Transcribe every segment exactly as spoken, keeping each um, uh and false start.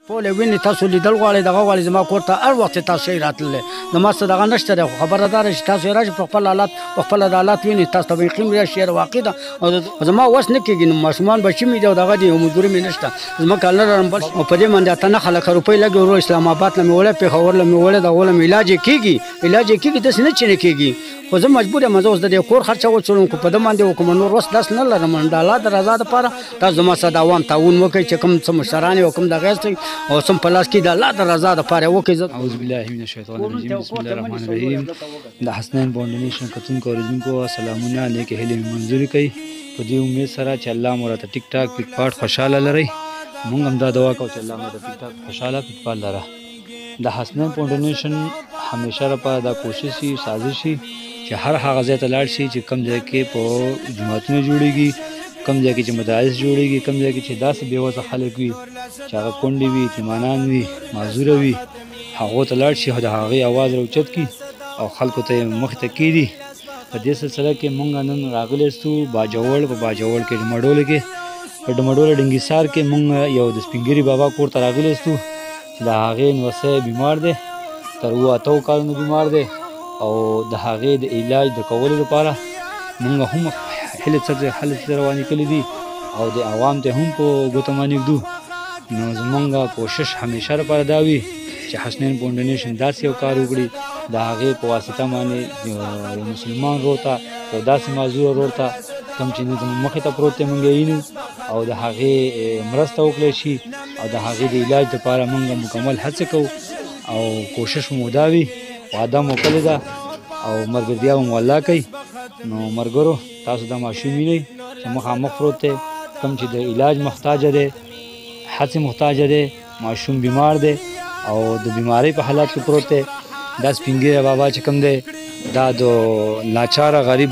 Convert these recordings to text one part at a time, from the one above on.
ټول ویني تاسو لیدل غواړئ دغه غواړئ زما کور ته هر وخت تاسو شئ راتللی زما څه دغه نشته دی خو خبره دا ده چې تاسو یې راشئ په خپل حالات په خپله د حالات وینئ تاسو ته به یقین راشي یاره واقع ده او زما وس نه کېږي نو ماشومان بچي مې دي او دغه دي او مزدوري مې نشته ځمکه نه لرم بل او په دې باندې اته نهه لکه روپۍ لګي ورو اسلام آباد له مې وړی پېښور له مې وړی دغو له مې علاج یې کېږي علاج یې کېږي داسې نه چې نه کېږي خو زه مجبور یم زه اوس د دې کور خرچه وچلوم خو په ده باندې وکړم نور وس داس نه لرم د الله د رضا دپاره تاسو زما سره د عوام تعاون وکړئ چې کوم څه مشران او کوم دغه یاستئ او څه په لاس کې د الله د رضا دپاره وکړئ زه اعوذ بالله من الشیطان الرجیم بسم الله الرحمن الرحیم د حسنین فاونډیشن کتونکو اوریدونکو سلامونه نیکې هیلې مې منظورې کوي په دې امید سره چې الله مو راته ټیک ټاک پټ پاټ خوشحاله لرئ مونږ هم دا دعا کوو چې الله مو راته ټیک ټاک خوشحاله پټ پاټ لره د حسنین فاونډیشن همیشه لپاره دا کوشش وي سازش وي چې هر هغه ځای ته لاړ شي چې کم ځای کې په جوماتونه جوړېږي کم ځای کې چې مدارس جوړېږي کم ځای کې چې داسې بېوزله خلک وي چې هغه کونډې وي یتیمانان وي معذوره وي هغو ته لاړ شي او د هغې اواز راوچت کړي او خلکو ته یې مخې ته کېږدي په دې سلسله کې مونږ نن راغلی ستو باجوړ په باجوړ کې ډمډوله کې په ډمډوله ډنګیسار کې مونږ یو د سپین ږیري بابا کور ته راغلی ستو چې د هغې نوسی بیمار دی تر اوه اتو کالونو بیمار دی او د هغې د علاج د کولو لپاره مونږ هم هلې څه هلې څه روانې کړي دي او د عوام ته هم په ګوته باندې ږدو نو زمونږ کوشش همیشه لپاره دا وي چې حسنین فاونډیشن داسې یو کار وکړي د هغې په واسطه باندې یو مسلمان ورور ته یو داسې معذور ورور ته کوم چې نه زموږ مخې ته پروت دی مونږ یې وینو او د هغې مرسته وکړی شي او د هغې د علاج لپاره مونږ مکمل هڅه کوو او کوشش مو دا وي وعده مو کړې ده او ملګرتیا مو الله کوي نو ملګرو تاسو دا ماشوم وینئ چې مخامخ پروت دی کوم چې د علاج محتاجه دی هڅې محتاجه دی ماشوم بیمار دی او د بیمارۍ په حالات کې پروت دی دا سپین ږیری بابا چې کوم دی دا د لاچاره غریب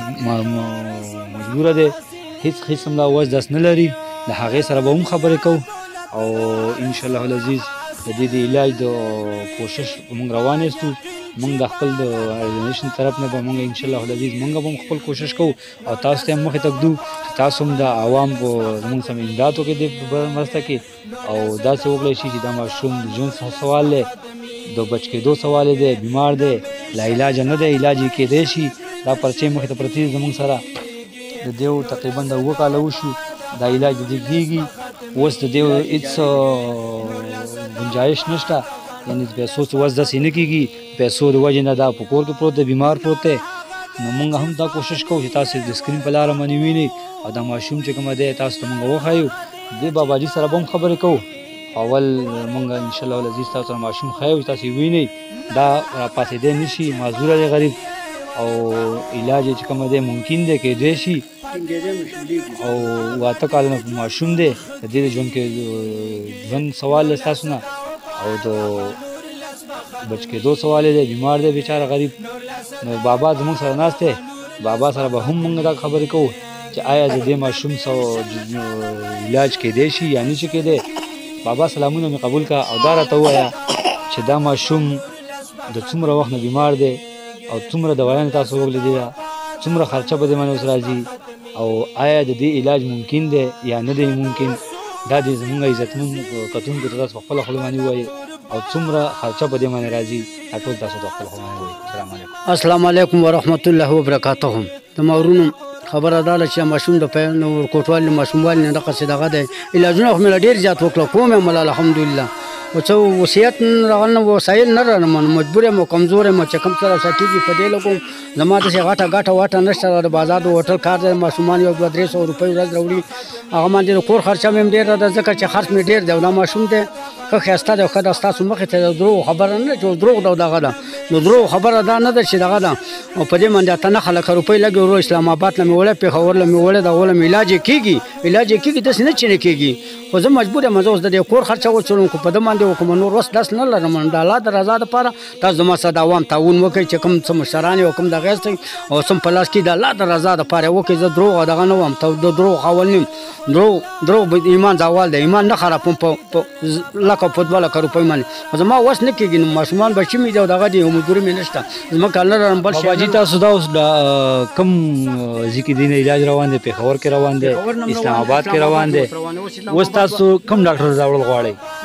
مجبوره دی هیڅ قسم دا وس داس نه لري د هغې سره به هم خبرې کوو او انشاءالله العزیز د دې د علاج د کوشش مونږ روان یستو مونږ د خپل د ارګنایزیشن طرف نه به مونږ انشاءالله العزیز مونږ به هم خپل کوشش کوو او تاسو ته هم مخې ته ږدو چې تاسو هم د عوام په زمونږ سم امداد وکړئ دې مرسته کې او داسې وکړی شي چې دا ماشوم د ژوند سوال دی د بچ کېدو سوال دی بیمار دی لا علاج نه دی علاج یې کېدی شي دا پرچې مخې ته پرتې دي زمونږ سره د دې تقریبا د اووه کاله وشو دا علاج د دې کېږي اوس د دې هېڅ گنجایش نشته یعنې د پیسو څه وس داسې نه کېږي پیسو د وجې نه دا په کور کې پروت دی بیمار پروت دی نو مونږ هم دا کوشش کوو چې تاسو د سکرین په لاره باندې وینئ او دا ماشوم چې کومه دی تاسو ته مونږ وښایو دې باباجي سره به هم خبرې کوو اول مونږ انشاءالله العزیز تاسو سره ماشوم ښایو چې تاسو یې وینئ دا راپاڅېدی نه شي معذوره دی غریب او علاج یې چې کومه دی ممکن دی کېدی شي او اته کالونه ماشوم دی د دې د ژوند کې ژوند سوال دی ستاسو نه او د بچ کېدو سوال دی بیمار دی بیچاره غریب نو بابا زموږ سره ناست دی بابا سره به هم مونږ دا خبرې کوو چې آیا د دې ماشوم علاج کېدی شي یا نه شي کېدی بابا سلامونه مې قبول کړه او دا راته ووایه چې دا ماشوم د څومره وخت نه بیمار دی او څومره دوایانې تاسو وکړلې ده څومره خرچه په دې باندې اوس راځي او آیا د دې علاج ممکن دی یا نه دی ممکن دا دې زموږ عزتمن کتونکو ته تاسو په خپله خوله باندې ووایئ او څومره خرچه په دې باندې راځي دا ټول تاسو ته خپله خوله باندې ووایئ السلام علیکم السلام علیکم ورحمت الله وبرکاته د مورونو خبره دا ده چې ماشوم د ورکوټوالي ماشوموالي نه دغسې دغه دی علاجونه خو مې لا ډېر زیات وکړه کوم یم الحمدلله و څه وصیت راغلی نه وسایل نه رانم مجبور یم او کمزور یم چې کوم څه راسره کېږي په دې لګوم زما داسې غټه ګټه واټه نشته د بازار د هوټل کار دی ماشومان یو دوه درې سوه روپۍ ورځ راوړي هغه باندې د کور خرچه مې هم ډېره ده ځکه چې خرڅ مې ډېر دی او دا ماشوم دی ښه ښایسته دی او ښه ده ستاسو مخې ته د دروغ خبره نه ده چې دروغ ده او دغه ده نو دروغ خبره دا نه ده چې دغه ده او په دې باندې اته نهه لکه روپۍ لګي ورو اسلام آباد له مې وړی پېښور له مې وړی دغو له مې علاج یې کېږي علاج یې کېږي داسې نه چې نه کېږي خو زه مجبور یم زه اوس د دې کور خرچه وچلوم خو په ده باندې وکړم نور وس داس نه لرم د الله د رضا دپاره تاسو زما سره د عوام تعاون وکړئ چې کوم څه مشران او کوم دغه یاستئ او څه په لاس کې د الله د رضا دپاره یې وکړئ زه دروغ او دغه نه وم ته د دروغ خاول نه یم دروغ دروغ ایمان زوال دی ایمان نه خرابوم په لکه په دوه لکه روپۍ باندې خو زما وس نه کېږي نو ماشومان بچي مې دي او دغه دي او مزدوري مې نشته ځمکه نه لرم بل شی باباجي تاسو دا اوس کوم ځای کې دین علاج روان دی پېښور کې روان دی اسلام آباد کې روان دی اوس تاسو کوم ډاکټر راوړل غواړئ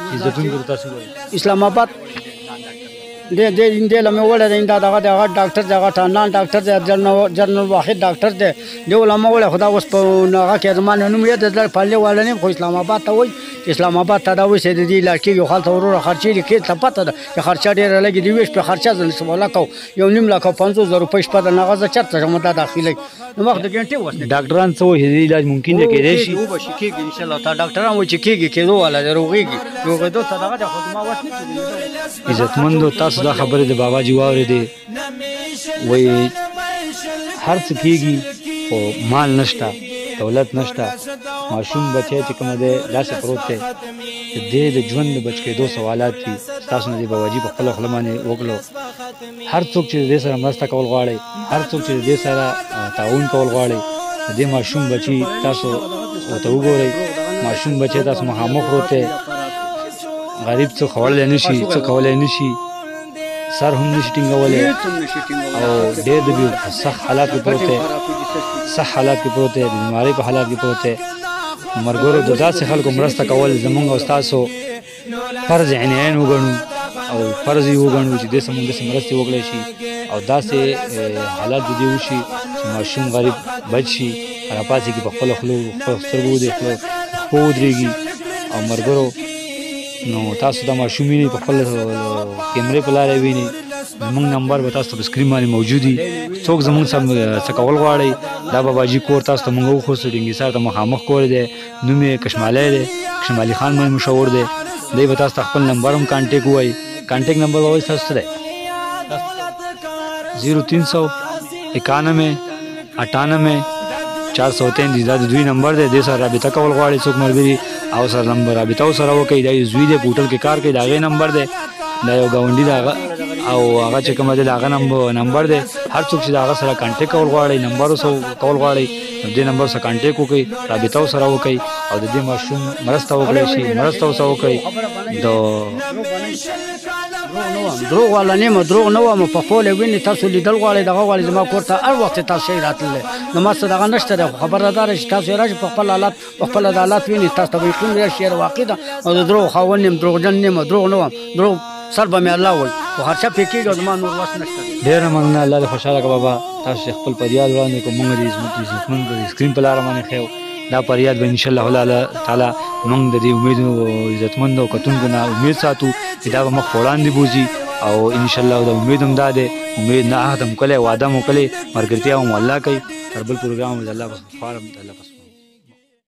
عزتونکو ته تاسو وایي اسلام آباد دې دې دې لمه وړه دې دا دغه دغه ډاکټر دغه ټانان ډاکټر دی جنرال جنرال واحد ډاکټر دی دې ولما وړه خدا اوس په هغه کې زمانه نوم یې د پالې والنه خو اسلام آباد ته وایي اسلام آباد ته دا وایي چې د دې علاقې یو خالته ورور خرچې کې ته پته ده چې خرچه ډېره لګي دی ویش په خرچه ځل سواله کو یو نیم لک پنځوس زره روپۍ شپه د نغزه چرته شمه داخلي نو وخت د ګنټه وسه ډاکټران څه وایي علاج ممکن دی کېدای شي او به شي کېږي ان شاء الله تا ډاکټران وایي چې کېږي کېدو ولا دروغيږي روغېدو ته دغه د خدمت وس نه کېږي عزتمندو تاسو دا خبره د بابا جی واورېدې وایي هر څه کېږي خو مال نشته دولت نشته ماشوم بچی چې کومه دی داسې پروت دی د دې د ژوند د بچ کېدو سوالات دي ستاسو نه د بابا جي په خپله خوله باندې وکړو هر څوک چې د دې سره مرسته کول غواړئ هر څوک چې د دې سره تعاون کول غواړئ د دې ماشوم بچي تاسو ورته وګورئ ماشوم بچی تاسو مخامخ پروت دی غریب څه خوړلی نه شي څه کولی نه شي سر هم نشي ټینګولی او ډېر د سخت حالات کې پروت دی سخت حالات کې پروت دی د بیمارۍ په حالات کې پروت دی مرګورو د داسې خلکو مرسته کول زمونږ او ستاسو فرض عین وګڼو او فرض یې وګڼو چې دې سمون داسې مرستې وکړی شي او داسې حالات د دې وشي چې ماشوم غریب بچ شي راپاڅېږي په خپلو خولو خپلو سترګو ودې خپلو پښو ودرېږي او مرګورو نو تاسو دا ماشوم وینئ په خپل کیمرې په لاره وینئ زمونږ نمبر به تاسو ته په سکرین باندې موجود وي څوک زمونږ څه کول غواړئ دا باباجي کور تاسو ته مونږ وښوستو ډینګیسار ته مخامخ کور دی نوم یې کشمالی دی کشمالي خان باندې مشهور دی دی به تاسو ته خپل نمبر هم کانټیک ووایي کانټیک نمبر به وایي تاسو څه دی زیرو تین سو اکانوے اٹھانوے چار سو تینتیس دا د دوی نمبر دی دې سره رابطه کول غواړي څوک ملګري او سره نمبر رابطه ورسره وکړئ دا یې زوی دی په هوټل کې کار کوي د هغې نمبر دی دا یو ګاونډي د هغه او هغه چې کومه دی د هغه نمبر دی هر څوک چې د هغه سره کانټیک کول غواړئ نمبر ورسره کول غواړئ نو دې نمبر سره کانټیک وکړئ رابطه ورسره وکړئ او د دې ماشوم مرسته وکړی شي مرسته ورسره وکړئ د دروغ والا نیمه دروغ نه وم په خپل ویني تاسو لیدل غواړئ دغه غواړئ زما کور ته هر وخت تاسو شي راتللی نو ما څه دغه نشته دی خبردار شي تاسو راشئ په خپل حالات په خپل حالات ویني تاسو ته به یقین راشي واقع ده او د دروغ خاوند نیم دروغجن نیمه دروغ نه وم دروغ سر به مې الله وایي خو خرچه پرې کېږي زما نور وس نشته ډېره مننه الله دې خوشحاله کړه بابا تاسو چې خپل فریاد وړاندې کړو موږ دې عزتمند د سکرین په لاره باندې ښیو دا فریاد به انشاءالله تعالی موږ د دې امیدو عزتمندو کتونکو نه امید ساتو چې دا به مخ په وړاندې بوځي او انشاءالله دا امید هم دا دی امید نه عهد هم کلی وعده مو کلی ملګرتیا هم الله کوي تر بل پروګرام د الله په خواړه د الله په